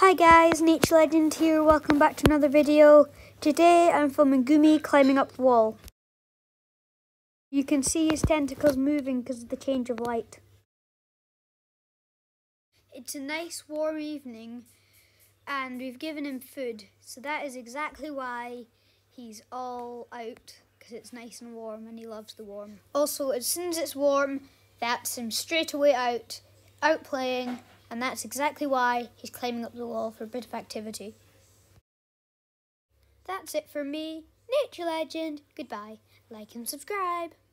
Hi guys, Nature Legend here, welcome back to another video. Today I'm filming Goomie climbing up the wall. You can see his tentacles moving because of the change of light. It's a nice warm evening and we've given him food, so that is exactly why he's all out, because it's nice and warm and he loves the warm. Also, as soon as it's warm, that's him straight away out playing. And that's exactly why he's climbing up the wall for a bit of activity. That's it for me, Nature Legend. Goodbye. Like and subscribe.